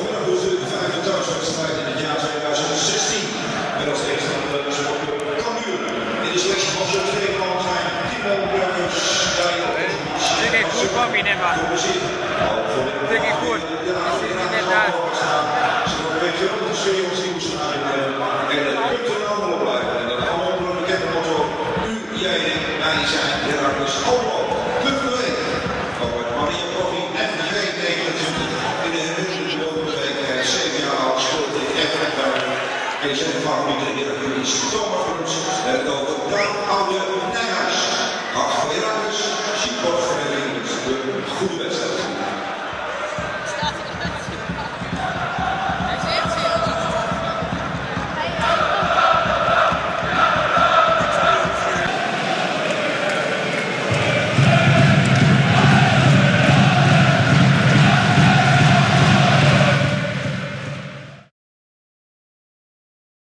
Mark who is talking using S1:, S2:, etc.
S1: vanmiddag dus de vijfde thuiswedstrijd in het jaar 2016. Met als eerste Cambuur. In de selectie van zo'n Nederland zijn Timo Burgers, Daniel Oosthuis.
S2: Dit is goed van je, man. Dit is goed. Net daar.
S1: Ze worden een beetje op de sfeer van Siemens en de punten allemaal blijven. En dat allemaal onder een bekende motto. U, jij, wij zijn Heracles allemaal. Club van de week. Over Maria Koffie en G29 in de Heracles 7 jaar oud speelt in FF. En zijn favoriete Heracles Thomas Bruns. En over Daan Oude